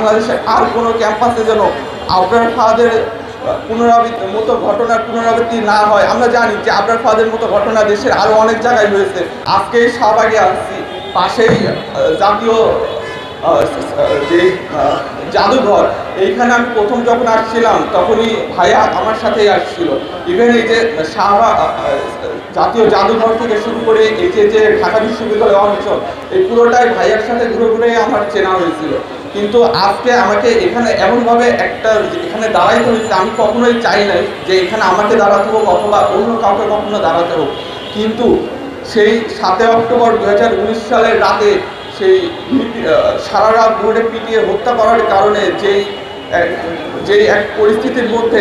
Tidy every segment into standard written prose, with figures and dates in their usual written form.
বাংলাদেশের আর কোনো ক্যাম্পাসে যেন আবরার ফাহাদের পুনরাবৃত্তি না হয়। আমরা জানি যে আবরার ফাহাদের মতো ঘটনা দেশের আরও অনেক জায়গায় হয়েছে। আজকে শাহবাগে আসছি, পাশেই জাতীয় যে জাদুঘর, এইখানে আমি প্রথম যখন আসছিলাম তখনই ভাইয়া আমার সাথেই আসছিল। ইভেন এই যে জাতীয় জাদুঘর থেকে শুরু করে এই যে ঢাকা বিশ্ববিদ্যালয় অঞ্চল, এই পুরোটাই ভাইয়ার সাথে ঘুরে ঘুরে আমার চেনা হয়েছিল। কিন্তু আজকে আমাকে এখানে এমনভাবে এখানে দাঁড়াইতে হয়েছে, আমি কখনোই চাই নাই যে এখানে আমাকে দাঁড়াতে হোক অথবা অন্য কাউকে কখনো দাঁড়াতে হোক। কিন্তু সেই 7 অক্টোবর 2019 সালের রাতে সেই সারা রাত ধরে পিটিয়ে হত্যা করার কারণে যেই এক পরিস্থিতির মধ্যে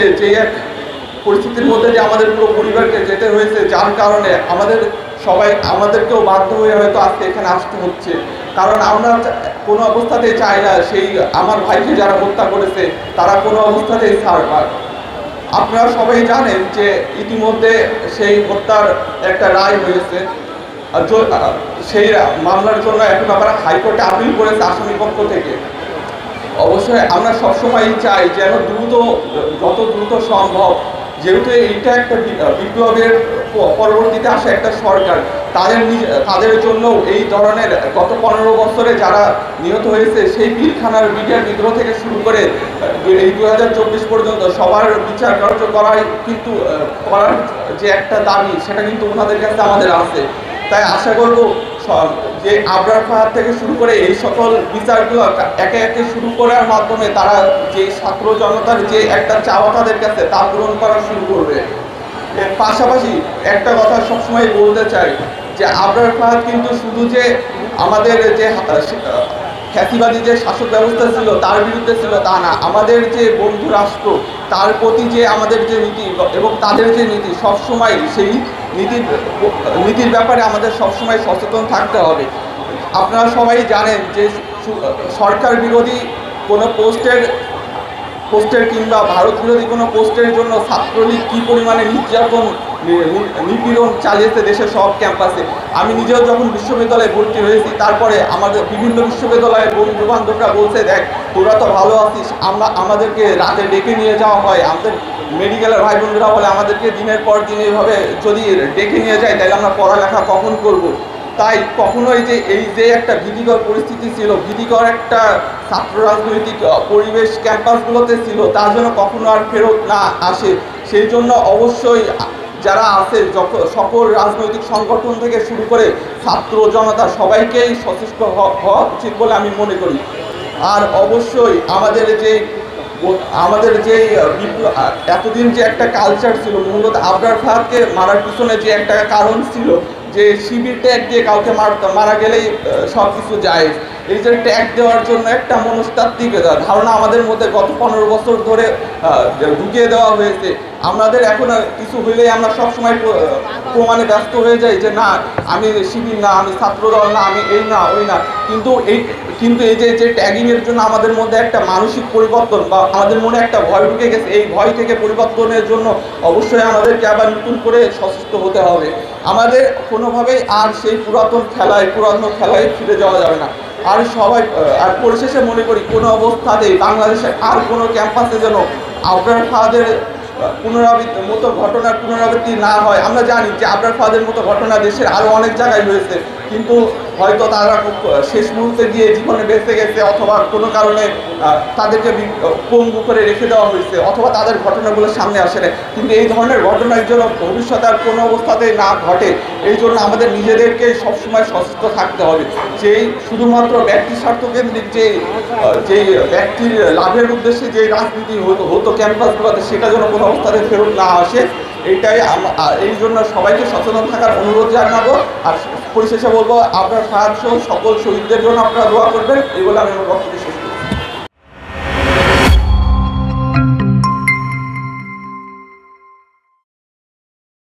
যে আমাদের পুরো পরিবারকে যেতে হয়েছে, যার কারণে আমাদেরকেও বাধ্য হয়ে হয়তো আজকে এখানে আসতে হচ্ছে। কারণ আমরা কোনো অবস্থাতেই চাই না সেই আমার ভাইকে যারা হত্যা করেছে তারা কোনো অবস্থাতেই ছাড় পাক। আপনারা সবাই জানেন যে ইতিমধ্যে সেই হত্যার একটা রায় হয়েছে। সেই মামলার জন্য এখন আবার হাইকোর্টে আপিল করেছে আসামি পক্ষ থেকে। অবশ্যই আমরা সবসময় চাই যেন যত দ্রুত সম্ভব, যেহেতু এইটা একটা বিপ্লবের পরবর্তীতে আসে একটা সরকার, তাদের জন্য এই ধরনের গত 15 বছরে যারা নিহত হয়েছে সেই পিলখানার মিডিয়ার বিদ্রোহ থেকে শুরু করে এই 2024 পর্যন্ত সবার বিচার কার্য করার যে একটা দাবি, সেটা কিন্তু ওনাদের কাছে আমাদের আছে। তাই আশা করব যে আবরার ফাহাদ থেকে শুরু করে এই সকল বিচারগুলো একে একে শুরু করার মাধ্যমে তারা যে ছাত্র জনতার যে একটা চাওয়া তাদের কাছে তা পূরণ করা শুরু করবে। এর পাশাপাশি একটা কথা সবসময় বলতে চাই যে আবরার ফাহাদ কিন্তু শুধু যে আমাদের যে ফ্যাসিবাদী যে শাসক ব্যবস্থা ছিল তার বিরুদ্ধে ছিল তা না, আমাদের যে বন্ধু রাষ্ট্র তার প্রতি যে আমাদের যে নীতি এবং তাদের যে নীতি, সবসময় সেই নীতির ব্যাপারে আমাদের সবসময় সচেতন থাকতে হবে। আপনারা সবাই জানেন যে সরকার বিরোধী কোনো পোস্টের কিংবা ভারত বিরোধী কোনো পোস্টের জন্য ছাত্রলীগ কী পরিমাণে নিপীড়ন চালিয়েছে দেশের সব ক্যাম্পাসে। আমি নিজেও যখন বিশ্ববিদ্যালয়ে ভর্তি হয়েছি, তারপরে আমাদের বিভিন্ন বিশ্ববিদ্যালয়ের বন্ধু বান্ধবরা বলছে, দেখ তোরা তো ভালো আছিস, আমাদেরকে রাতে ডেকে নিয়ে যাওয়া হয়, আমাদের মেডিকেলের ভাই বোনরা বলে আমাদেরকে দিনের পর দিন এইভাবে যদি ডেকে নিয়ে যায় তাহলে আমরা পড়ালেখা কখন করব। তাই কখনোই এই যে একটা ভীতিকর পরিস্থিতি ছিল, ভীতিকর একটা ছাত্র রাজনৈতিক পরিবেশ ক্যাম্পাসগুলোতে ছিল, তার জন্য কখনো আর ফেরত না আসে। সেই জন্য অবশ্যই যারা আছে সকল রাজনৈতিক সংগঠন থেকে শুরু করে ছাত্র জনতা সবাইকেই সচেষ্ট হওয়া উচিত বলে আমি মনে করি। আর অবশ্যই আমাদের যে এতদিন যে একটা কালচার ছিল, মূলত আবরার ফাহাদকে মারার পিছনে যে একটা কারণ ছিল যে শিবির ট্যাগ দিয়ে কাউকে মারা গেলেই সব কিছু যায়। এই যে ট্যাগ দেওয়ার জন্য একটা মনস্তাত্ত্বিক ধারণা আমাদের মধ্যে গত 15 বছর ধরে ঢুকিয়ে দেওয়া হয়েছে। আমাদের এখন কিছু হইলেই আমরা সবসময় প্রমাণে ব্যস্ত হয়ে যাই যে না, আমি শিবির না, আমি ছাত্রদল না, আমি এই না ওই না। কিন্তু এই যে ট্যাগিংয়ের জন্য আমাদের মধ্যে একটা মানসিক পরিবর্তন বা আমাদের মনে একটা ভয় ঢুকে গেছে। এই ভয় থেকে পরিবর্তনের জন্য অবশ্যই আমাদেরকে আবার নতুন করে সচেষ্ট হতে হবে। আমাদের কোনোভাবেই আর সেই পুরাতন খেলায় ফিরে যাওয়া যাবে না। আর পরিশেষে মনে করি কোনো অবস্থাতেই বাংলাদেশের আর কোনো ক্যাম্পাসে যেন আবরার ফাহাদের পুনরাবৃত্তি না হয়। আমরা জানি যে আবরার ফাহাদের মতো ঘটনা দেশের আরও অনেক জায়গায় হয়েছে, কিন্তু হয়তো তারা শেষ মুহূর্তে গিয়ে জীবনে বেঁচে গেছে, অথবা কোনো কারণে তাদেরকে পঙ্গু করে রেখে দেওয়া হয়েছে, অথবা তাদের ঘটনাগুলো সামনে আসে না। কিন্তু এই ধরনের ঘটনার জন্য ভবিষ্যতে আর কোনো অবস্থাতেই না ঘটে, এই জন্য আমাদের নিজেদেরকে সবসময় সচেষ্ট থাকতে হবে। যেই শুধুমাত্র ব্যক্তি স্বার্থকেন্দ্রিক যে ব্যক্তির লাভের উদ্দেশ্যে যে রাজনীতি হতো ক্যাম্পাসগুলোতে, সেটা যেন কোনো অবস্থাতে ফেরত না আসে, এই জন্য সবাইকে সচেতন থাকার অনুরোধ জানাবো। আর পরিশেষে বলবো, আবরার ফাহাদ সহ সকল শহীদদের জন্য আপনারা দোয়া করবেন, এই বলে আমি আমার বক্তব্য শেষ করছি।